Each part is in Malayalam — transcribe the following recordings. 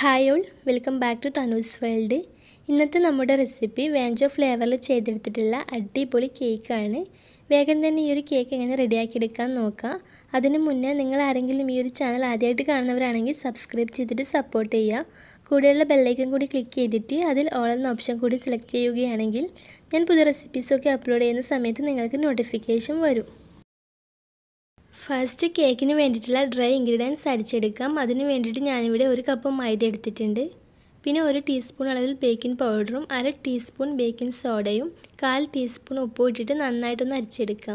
Hi all, welcome back to Thanu's world. ഇന്നത്തെ നമ്മുടെ റെസിപ്പി വാഞ്ചോ ഫ്ലേവറിൽ ചെയ്തെടുത്തിട്ടുള്ള അടിപൊളി കേക്കാണ്. വേഗം തന്നെ ഈ ഒരു കേക്ക് എങ്ങനെ റെഡിയാക്കി എടുക്കാൻ നോക്കാം. അതിന് മുന്നേ നിങ്ങൾ ആരെങ്കിലും ഈ ഒരു ചാനൽ ആദ്യമായിട്ട് കാണുന്നവരാണെങ്കിൽ സബ്സ്ക്രൈബ് ചെയ്തിട്ട് സപ്പോർട്ട് ചെയ്യുക. കൂടെയുള്ള ബെല്ലൈക്കൺ കൂടി ക്ലിക്ക് ചെയ്തിട്ട് അതിൽ ഓൾ എന്ന ഓപ്ഷൻ കൂടി സെലക്ട് ചെയ്യുകയാണെങ്കിൽ ഞാൻ പുതിയ റെസിപ്പീസൊക്കെ അപ്ലോഡ് ചെയ്യുന്ന സമയത്ത് നിങ്ങൾക്ക് നോട്ടിഫിക്കേഷൻ വരും. ഫസ്റ്റ് കേക്കിന് വേണ്ടിയിട്ടുള്ള ഡ്രൈ ഇൻഗ്രീഡിയൻസ് അരിച്ചെടുക്കാം. അതിന് വേണ്ടിയിട്ട് ഞാനിവിടെ 1 കപ്പ് മൈദ എടുത്തിട്ടുണ്ട്. പിന്നെ 1 ടീസ്പൂൺ അളവിൽ ബേക്കിംഗ് പൗഡറും 1/2 ടീസ്പൂൺ ബേക്കിംഗ് സോഡയും 1/4 ടീസ്പൂൺ ഉപ്പും ഇട്ടിട്ട് നന്നായിട്ടൊന്ന് അരിച്ചെടുക്കാം.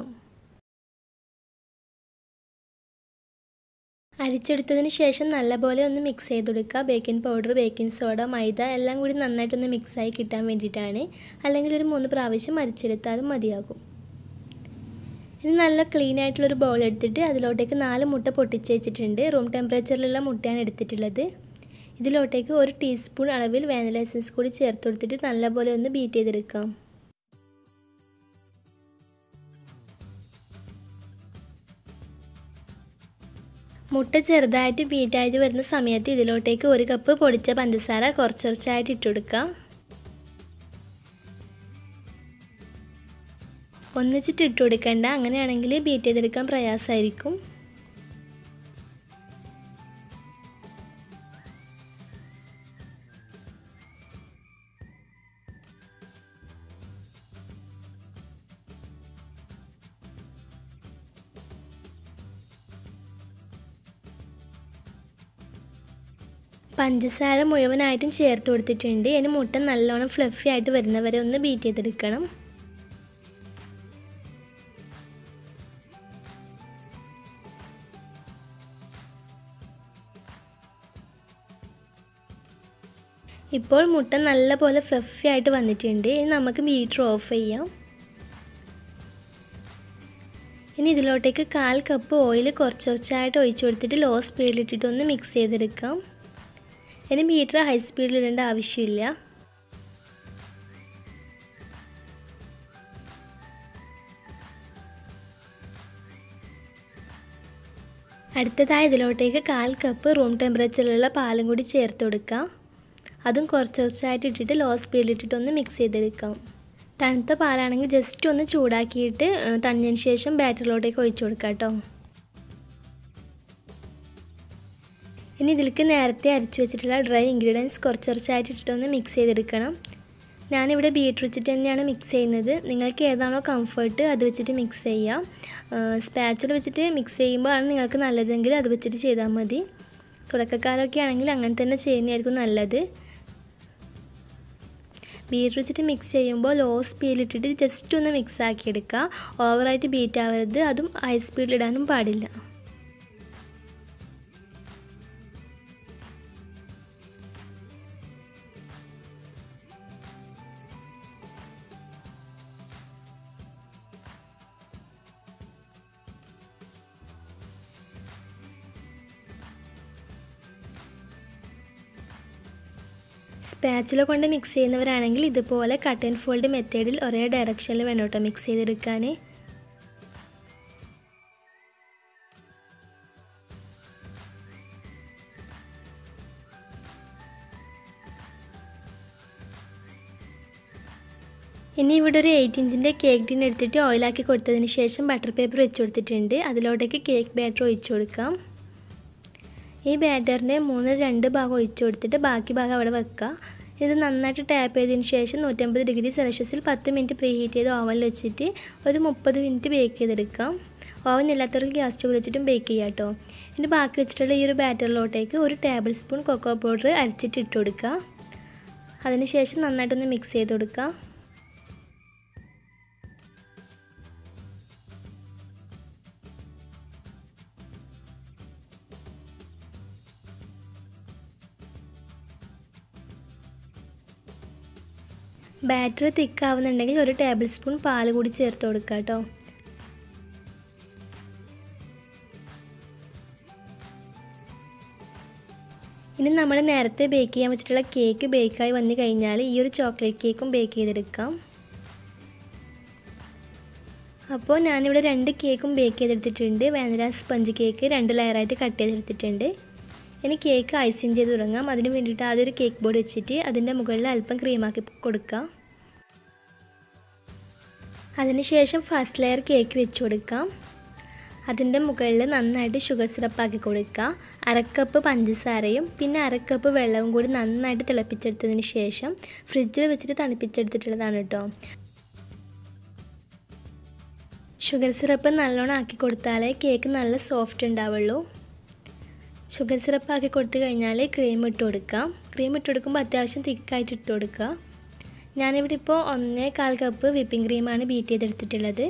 അരിച്ചെടുത്തതിന് ശേഷം നല്ലപോലെ ഒന്ന് മിക്സ് ചെയ്തെടുക്കുക. Baking powder, baking soda, maida എല്ലാം കൂടി നന്നായിട്ടൊന്ന് മിക്സായി കിട്ടാൻ വേണ്ടിയിട്ടാണ്. അല്ലെങ്കിൽ ഒരു 3 പ്രാവശ്യം അരിച്ചെടുത്താലും മതിയാകും. ഇനി നല്ല ക്ലീൻ ആയിട്ടുള്ളൊരു ബൗൾ എടുത്തിട്ട് അതിലോട്ടേക്ക് 4 മുട്ട പൊട്ടിച്ച് വെച്ചിട്ടുണ്ട്. റൂം ടെമ്പറേച്ചറിലുള്ള മുട്ടയാണ് എടുത്തിട്ടുള്ളത്. ഇതിലോട്ടേക്ക് 1 ടീസ്പൂൺ അളവിൽ വാനില എസൻസ് കൂടി ചേർത്ത് കൊടുത്തിട്ട് നല്ലപോലെ ഒന്ന് ബീറ്റ് ചെയ്തെടുക്കാം. മുട്ട ചെറുതായിട്ട് ബീറ്റായിട്ട് വരുന്ന സമയത്ത് ഇതിലോട്ടേക്ക് 1 കപ്പ് പൊടിച്ച പഞ്ചസാര കുറച്ചായിട്ട് ഇട്ട് കൊടുക്കാം. ഒന്നിച്ചിട്ട് ഇട്ട് കൊടുക്കേണ്ട, അങ്ങനെയാണെങ്കിൽ ബീറ്റ് ചെയ്തെടുക്കാൻ പ്രയാസമായിരിക്കും. പഞ്ചസാര മുഴുവനായിട്ടും ചേർത്ത് കൊടുത്തിട്ടുണ്ട്. ഇനി മുട്ട നല്ലോണം ഫ്ലഫി ആയിട്ട് വരുന്നവരെ ഒന്ന് ബീറ്റ് ചെയ്തെടുക്കണം. ഇപ്പോൾ മുട്ട നല്ലപോലെ ഫ്ലഫി ആയിട്ട് വന്നിട്ടുണ്ട്. ഇനി നമുക്ക് ബീറ്റർ ഓഫ് ചെയ്യാം. ഇനി ഇതിലോട്ടേക്ക് 1/4 കപ്പ് ഓയിൽ കുറച്ചായിട്ട് ഒഴിച്ചു കൊടുത്തിട്ട് ലോ സ്പീഡിലിട്ടിട്ട് ഒന്ന് മിക്സ് ചെയ്തെടുക്കാം. ഇനി ബീറ്റർ ഹൈ സ്പീഡിലിടേണ്ട ആവശ്യമില്ല. അടുത്തതായി ഇതിലോട്ടേക്ക് 1/4 കപ്പ് റൂം ടെമ്പറേച്ചറിലുള്ള പാലും കൂടി ചേർത്ത് കൊടുക്കാം. അതും കുറച്ചായിട്ട് ഇട്ടിട്ട് ലോ സ്പീഡിലിട്ടിട്ട് ഒന്ന് മിക്സ് ചെയ്തെടുക്കാം. തണുത്ത പാലാണെങ്കിൽ ജസ്റ്റ് ഒന്ന് ചൂടാക്കിയിട്ട് തണിഞ്ഞതിന് ശേഷം ബാറ്ററിലോട്ടേക്ക് ഒഴിച്ചു കൊടുക്കാം കേട്ടോ. ഇനി ഇതിലേക്ക് നേരത്തെ അരിച്ചു വെച്ചിട്ടുള്ള ഡ്രൈ ഇൻഗ്രീഡിയൻസ് കുറച്ചായിട്ട് ഇട്ടിട്ടൊന്ന് മിക്സ് ചെയ്തെടുക്കണം. ഞാനിവിടെ ബീറ്റർ വെച്ചിട്ട് തന്നെയാണ് മിക്സ് ചെയ്യുന്നത്. നിങ്ങൾക്ക് ഏതാണോ കംഫർട്ട് അത് വെച്ചിട്ട് മിക്സ് ചെയ്യാം. സ്പാച്ചുല വെച്ചിട്ട് മിക്സ് ചെയ്യുമ്പോൾ ആണ് നിങ്ങൾക്ക് നല്ലതെങ്കിൽ അത് വെച്ചിട്ട് ചെയ്താൽ മതി. തുടക്കക്കാരൊക്കെ ആണെങ്കിൽ അങ്ങനെ തന്നെ ചെയ്യുന്നതായിരിക്കും നല്ലത്. ബീറ്റർ വെച്ചിട്ട് മിക്സ് ചെയ്യുമ്പോൾ ലോ സ്പീഡിലിട്ടിട്ട് ജസ്റ്റ് ഒന്ന് മിക്സ് ആക്കിയെടുക്കുക. ഓവറായിട്ട് ബീറ്റ് ആവരുത്, അതും ഹൈ സ്പീഡിലിടാനും പാടില്ല. സ്പാച്ചുല കൊണ്ട് മിക്സ് ചെയ്യുന്നവരാണെങ്കിൽ ഇതുപോലെ കട്ട് ആൻഡ് ഫോൾഡ് മെത്തേഡിൽ ഒരേ ഡയറക്ഷനിൽ വേണം കേട്ടോ മിക്സ് ചെയ്തെടുക്കാൻ. ഇനി ഇവിടെ ഒരു 8 ഇഞ്ചിൻ്റെ കേക്ക് ടിൻ എടുത്തിട്ട് ഓയിലാക്കി കൊടുത്തതിന് ശേഷം ബട്ടർ പേപ്പർ വെച്ച് കൊടുത്തിട്ടുണ്ട്. അതിലോട്ടേക്ക് കേക്ക് ബാറ്റർ ഒഴിച്ചു കൊടുക്കാം. ഈ ബാറ്ററിൻ്റെ 3/2 ഭാഗം ഒഴിച്ചു കൊടുത്തിട്ട് ബാക്കി ഭാഗം അവിടെ വെക്കുക. ഇത് നന്നായിട്ട് ടാപ്പ് ചെയ്തതിന് ശേഷം 150 ഡിഗ്രി സെൽഷ്യസിൽ 10 മിനിറ്റ് പ്രീ ഹീറ്റ് ചെയ്ത് ഓവനിൽ വെച്ചിട്ട് ഒരു 30 മിനിറ്റ് ബേക്ക് ചെയ്തെടുക്കാം. ഓവൻ ഇല്ലാത്തവർക്ക് ഗ്യാസ് സ്റ്റവ് വെച്ചിട്ടും ബേക്ക് ചെയ്യാം കേട്ടോ. ഇനി ബാക്കി വെച്ചിട്ടുള്ള ഈ ഒരു ബാറ്ററിലോട്ടേക്ക് 1 ടേബിൾ സ്പൂൺ കൊക്കോ പൗഡർ അരിച്ചിട്ട് ഇട്ട് കൊടുക്കുക. അതിനുശേഷം നന്നായിട്ടൊന്ന് മിക്സ് ചെയ്ത് കൊടുക്കുക. ബാറ്റർ തിക്കാവുന്നുണ്ടെങ്കിൽ 1 ടേബിൾ സ്പൂൺ പാൽ കൂടി ചേർത്ത് കൊടുക്കുക കേട്ടോ. ഇനി നമ്മൾ നേരത്തെ ബേക്ക് ചെയ്യാൻ വെച്ചിട്ടുള്ള കേക്ക് ബേക്കായി വന്നു കഴിഞ്ഞാൽ ഈ ഒരു ചോക്ലേറ്റ് കേക്കും ബേക്ക് ചെയ്തെടുക്കാം. അപ്പോൾ ഞാനിവിടെ 2 കേക്കും ബേക്ക് ചെയ്തെടുത്തിട്ടുണ്ട്. വാനില സ്പഞ്ച് കേക്ക് 2 ലെയറായിട്ട് കട്ട് ചെയ്തെടുത്തിട്ടുണ്ട്. ഇനി കേക്ക് ഐസിങ് ചെയ്ത് തുടങ്ങാം. അതിന് വേണ്ടിയിട്ട് ആദ്യം ഒരു കേക്ക് ബോർഡ് വെച്ചിട്ട് അതിൻ്റെ മുകളിൽ അല്പം ക്രീമാക്കി കൊടുക്കാം. അതിനുശേഷം ഫസ്റ്റ് ലെയർ കേക്ക് വെച്ച് കൊടുക്കാം. അതിൻ്റെ മുകളിൽ നന്നായിട്ട് ഷുഗർ സിറപ്പാക്കി കൊടുക്കുക. അരക്കപ്പ് പഞ്ചസാരയും പിന്നെ അരക്കപ്പ് വെള്ളവും കൂടി നന്നായിട്ട് തിളപ്പിച്ചെടുത്തതിന് ശേഷം ഫ്രിഡ്ജിൽ വെച്ചിട്ട് തണുപ്പിച്ചെടുത്തിട്ടുള്ളതാണ് കേട്ടോ. ഷുഗർ സിറപ്പ് നല്ലോണം ആക്കി കൊടുത്താലേ കേക്ക് നല്ല സോഫ്റ്റ് ഉണ്ടാവുള്ളൂ. ഷുഗർ സിറപ്പ് ആക്കി കൊടുത്തു കഴിഞ്ഞാൽ ക്രീം ഇട്ട് കൊടുക്കാം. ക്രീം ഇട്ട് കൊടുക്കുമ്പോൾ അത്യാവശ്യം തിക്കായിട്ട് ഇട്ട് കൊടുക്കുക. ഞാനിവിടെ ഇപ്പോൾ 1.25 കപ്പ് വിപ്പിംഗ് ക്രീമാണ് ബീറ്റ് ചെയ്തെടുത്തിട്ടുള്ളത്.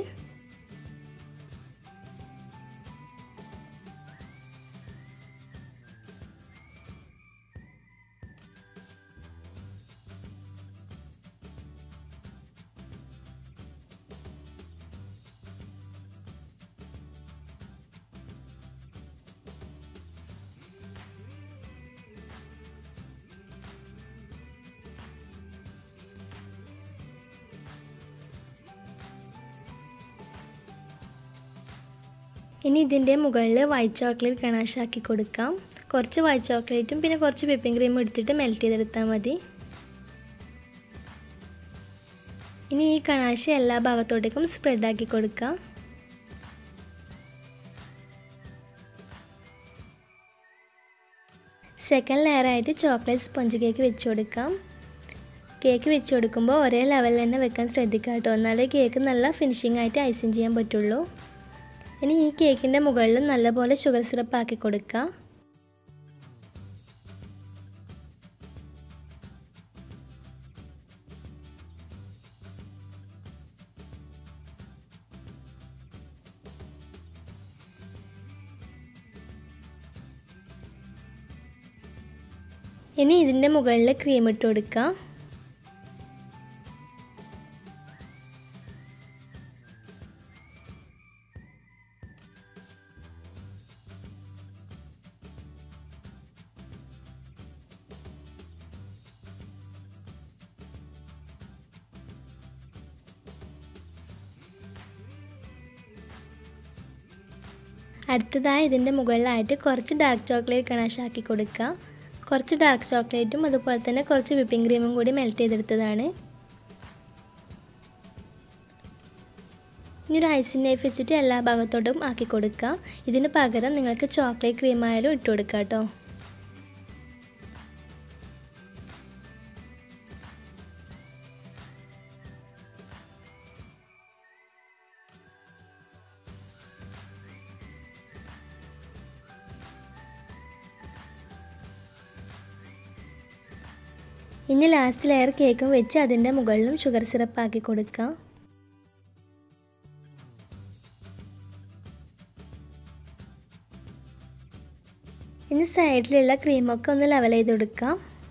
ഇനി ഇതിൻ്റെ മുകളിൽ വൈറ്റ് ചോക്ലേറ്റ് ഗനാഷ് ആക്കി കൊടുക്കാം. കുറച്ച് വൈറ്റ് ചോക്ലേറ്റും പിന്നെ കുറച്ച് വിപ്പിംഗ് ക്രീമും എടുത്തിട്ട് മെൽറ്റ് ചെയ്തെടുത്താൽ മതി. ഇനി ഈ ഗനാഷ് എല്ലാ ഭാഗത്തോട്ടേക്കും സ്പ്രെഡ് ആക്കി കൊടുക്കാം. സെക്കൻഡ് ലെയറായിട്ട് ചോക്ലേറ്റ് സ്പോഞ്ച് കേക്ക് വെച്ച് കൊടുക്കാം. കേക്ക് വെച്ച് കൊടുക്കുമ്പോൾ ഒരേ ലെവലിൽ തന്നെ വെക്കാൻ ശ്രദ്ധിക്കുക കേട്ടോ, എന്നാലേ കേക്ക് നല്ല ഫിനിഷിംഗ് ആയിട്ട് ഐസിങ് ചെയ്യാൻ പറ്റുള്ളൂ. ഇനി ഈ കേക്കിൻ്റെ മുകളിലും നല്ലപോലെ ഷുഗർ സിറപ്പ് ആക്കി കൊടുക്കുക. ഇനി ഇതിൻ്റെ മുകളിൽ ക്രീം ഇട്ട് കൊടുക്കുക. അടുത്തതായി ഇതിൻ്റെ മുകളിലായിട്ട് കുറച്ച് ഡാർക്ക് ചോക്ലേറ്റ് ഗനാഷ് ആക്കി കൊടുക്കുക. കുറച്ച് ഡാർക്ക് ചോക്ലേറ്റും അതുപോലെ തന്നെ കുറച്ച് വിപ്പിംഗ് ക്രീമും കൂടി മെൽറ്റ് ചെയ്തെടുത്തതാണ്. ഇനി ഒരു ഐസിങ് നൈഫ് വെച്ചിട്ട് എല്ലാ ഭാഗത്തോട്ടും ആക്കി കൊടുക്കുക. ഇതിന് പകരം നിങ്ങൾക്ക് ചോക്ലേറ്റ് ക്രീം ആയാലും ഇട്ട് കൊടുക്കുക കേട്ടോ. ഇനി ലാസ്റ്റ് ലെയർ കേക്കും വെച്ച് അതിൻ്റെ മുകളിലും ഷുഗർ സിറപ്പ് ആക്കി കൊടുക്കാം. ഇനി സൈഡിലുള്ള ക്രീമൊക്കെ ഒന്ന് ലെവൽ ചെയ്ത് കൊടുക്കാം.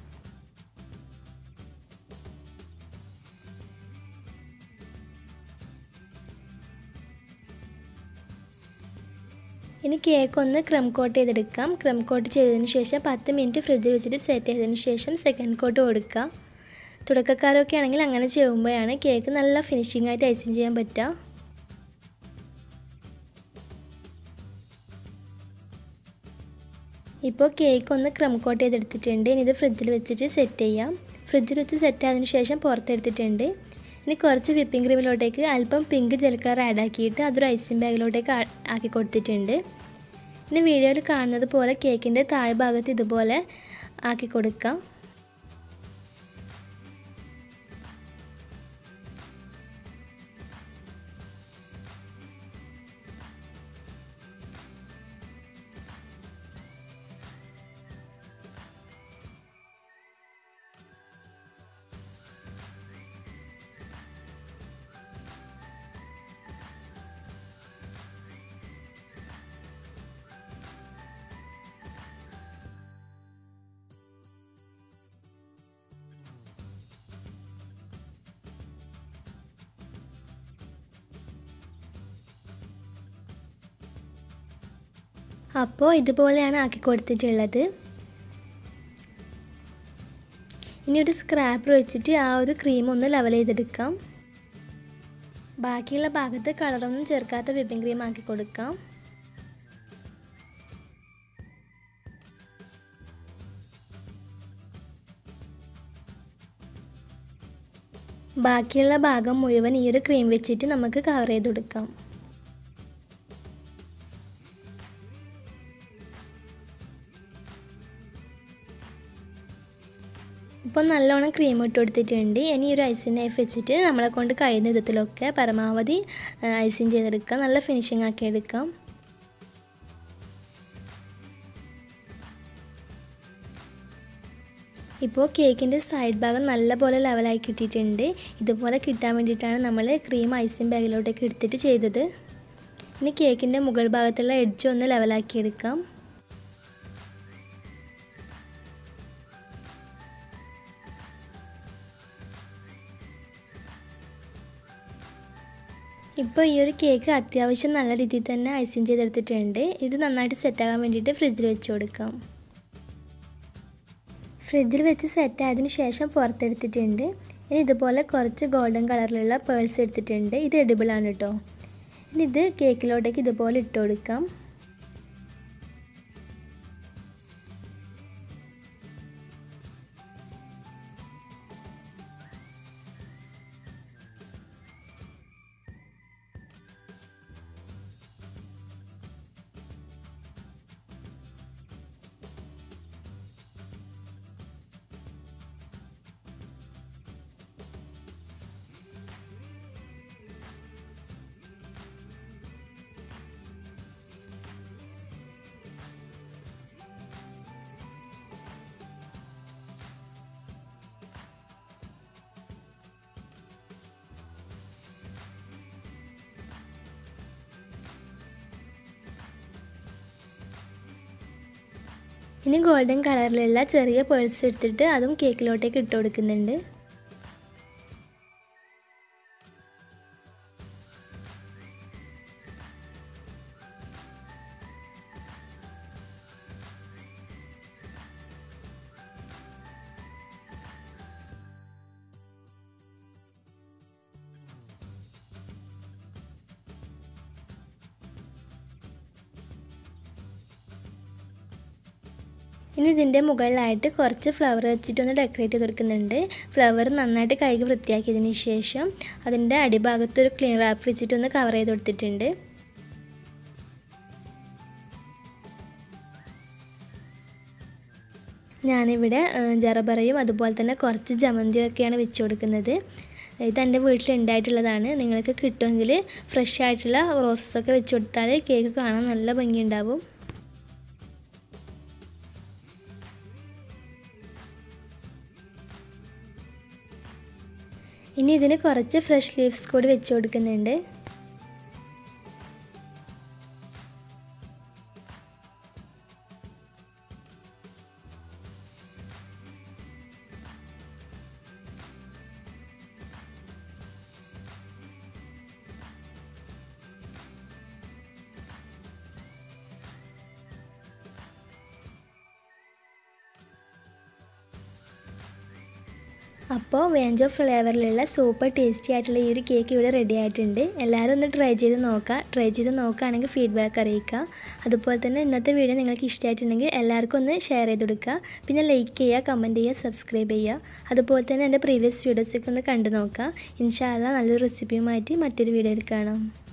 ഇനി കേക്ക് ഒന്ന് ക്രം കോട്ട് ചെയ്തെടുക്കാം. ക്രം കോട്ട് ചെയ്തതിന് ശേഷം 10 മിനിറ്റ് ഫ്രിഡ്ജിൽ വെച്ചിട്ട് സെറ്റ് ചെയ്തതിന് ശേഷം സെക്കൻഡ് കോട്ട് കൊടുക്കുക. തുടക്കക്കാരൊക്കെ ആണെങ്കിൽ അങ്ങനെ ചെയ്യുമ്പോഴാണ് കേക്ക് നല്ല ഫിനിഷിംഗ് ആയിട്ട് ഐസിങ് ചെയ്യാൻ പറ്റുക. ഇപ്പോൾ കേക്ക് ഒന്ന് ക്രം കോട്ട് ചെയ്തെടുത്തിട്ടുണ്ട്. ഇനി ഇത് ഫ്രിഡ്ജിൽ വെച്ചിട്ട് സെറ്റ് ചെയ്യാം. ഫ്രിഡ്ജിൽ വെച്ച് സെറ്റ് ആയതിനു ശേഷം പുറത്തെടുത്തിട്ടുണ്ട്. ഇനി കുറച്ച് വിപ്പിംഗ് ക്രീമിലോട്ടേക്ക് അല്പം പിങ്ക് ജെൽ കളർ ആഡ് ആക്കിയിട്ട് അതൊരു ഐസിങ് ബാഗിലോട്ടേക്ക് ആക്കി കൊടുത്തിട്ടുണ്ട്. ഇനി വീഡിയോയിൽ കാണുന്നത് പോലെ കേക്കിൻ്റെ താഴ്ഭാഗത്ത് ഇതുപോലെ ആക്കി കൊടുക്കാം. അപ്പോൾ ഇതുപോലെയാണ് ആക്കി കൊടുത്തിട്ടുള്ളത്. ഇനി ഒരു സ്ക്രാപ്പർ വെച്ചിട്ട് ആ ഒരു ക്രീം ഒന്ന് ലെവൽ ചെയ്തെടുക്കാം. ബാക്കിയുള്ള ഭാഗത്ത് കളറൊന്നും ചേർക്കാത്ത വിപ്പിംഗ് ക്രീം ആക്കി കൊടുക്കാം. ബാക്കിയുള്ള ഭാഗം മുഴുവൻ ഈ ഒരു ക്രീം വെച്ചിട്ട് നമുക്ക് കവർ ചെയ്ത് കൊടുക്കാം. ഇപ്പോൾ നല്ലോണം ക്രീം ഇട്ട് കൊടുത്തിട്ടുണ്ട്. ഇനി ഒരു ഐസിങ് നൈഫ് വെച്ചിട്ട് നമ്മളെ കൊണ്ട് കഴിയുന്ന വിധത്തിലൊക്കെ പരമാവധി ഐസിങ് ചെയ്തെടുക്കാം. നല്ല ഫിനിഷിംഗ് ആക്കി എടുക്കാം. ഇപ്പോൾ കേക്കിൻ്റെ സൈഡ് ഭാഗം നല്ലപോലെ ലെവലായി കിട്ടിയിട്ടുണ്ട്. ഇതുപോലെ കിട്ടാൻ വേണ്ടിയിട്ടാണ് നമ്മൾ ക്രീം ഐസിങ് ബാഗിലോട്ടേക്ക് എടുത്തിട്ട് ചെയ്തത്. ഇനി കേക്കിൻ്റെ മുകൾ ഭാഗത്തുള്ള എഡ്ജ് ഒന്ന് ലെവലാക്കി എടുക്കാം. ഇപ്പോൾ ഈ ഒരു കേക്ക് അത്യാവശ്യം നല്ല രീതിയിൽ തന്നെ ഐസിങ് ചെയ്തെടുത്തിട്ടുണ്ട്. ഇത് നന്നായിട്ട് സെറ്റാകാൻ വേണ്ടിയിട്ട് ഫ്രിഡ്ജിൽ വെച്ച് കൊടുക്കാം. ഫ്രിഡ്ജിൽ വെച്ച് സെറ്റായതിനു ശേഷം പുറത്തെടുത്തിട്ടുണ്ട്. ഇനി ഇതുപോലെ കുറച്ച് ഗോൾഡൻ കളറിലുള്ള പേൾസ് എടുത്തിട്ടുണ്ട്. ഇത് എഡിബിളാണ് കേട്ടോ. ഇനി ഇത് കേക്കിലോട്ടേക്ക് ഇതുപോലെ ഇട്ട് കൊടുക്കാം. ഇനി ഗോൾഡൻ കളറിലുള്ള ചെറിയ പേൾസ് എടുത്തിട്ട് അതും കേക്കിലോട്ടേക്ക് ഇട്ട് കൊടുക്കുന്നുണ്ട്. ഇനി ഇതിൻ്റെ മുകളിലായിട്ട് കുറച്ച് ഫ്ലവർ വെച്ചിട്ടൊന്ന് ഡെക്കറേറ്റ് ചെയ്ത് കൊടുക്കുന്നുണ്ട്. ഫ്ലവർ നന്നായിട്ട് കഴുകി വൃത്തിയാക്കിയതിന് ശേഷം അതിൻ്റെ അടിഭാഗത്ത് ഒരു ക്ലീൻ റാപ്പ് വെച്ചിട്ടൊന്ന് കവർ ചെയ്ത് കൊടുത്തിട്ടുണ്ട്. ഞാനിവിടെ ജറബറയും അതുപോലെ തന്നെ കുറച്ച് ജമന്തിയൊക്കെയാണ് വെച്ച് കൊടുക്കുന്നത്. ഇതെൻ്റെ വീട്ടിലുണ്ടായിട്ടുള്ളതാണ്. നിങ്ങൾക്ക് കിട്ടുമെങ്കിൽ ഫ്രഷ് ആയിട്ടുള്ള റോസസൊക്കെ വെച്ച് കൊടുത്താൽ കേക്ക് കാണാൻ നല്ല ഭംഗിയുണ്ടാവും. ഇനി ഇതിന് കുറച്ച് ഫ്രഷ് ലീവ്സ് കൂടി വെച്ച് കൊടുക്കുന്നുണ്ട്. അപ്പോൾ വാഞ്ചോ ഫ്ലേവറിലുള്ള സൂപ്പർ ടേസ്റ്റി ആയിട്ടുള്ള ഈ ഒരു കേക്ക് ഇവിടെ റെഡി ആയിട്ടുണ്ട്. എല്ലാവരും ഒന്ന് ട്രൈ ചെയ്ത് നോക്കുക. ട്രൈ ചെയ്ത് നോക്കുകയാണെങ്കിൽ ഫീഡ്ബാക്ക് അറിയിക്കുക. അതുപോലെ തന്നെ ഇന്നത്തെ വീഡിയോ നിങ്ങൾക്ക് ഇഷ്ടമായിട്ടുണ്ടെങ്കിൽ എല്ലാവർക്കും ഒന്ന് ഷെയർ ചെയ്ത് കൊടുക്കുക. പിന്നെ ലൈക്ക് ചെയ്യുക, കമൻറ്റ് ചെയ്യുക, സബ്സ്ക്രൈബ് ചെയ്യുക. അതുപോലെ തന്നെ എൻ്റെ പ്രീവിയസ് വീഡിയോസൊക്കെ ഒന്ന് കണ്ടു നോക്കുക. ഇൻഷാ അല്ലാഹ് നല്ലൊരു റെസിപ്പിയുമായിട്ട് മറ്റൊരു വീഡിയോയിൽ കാണാം.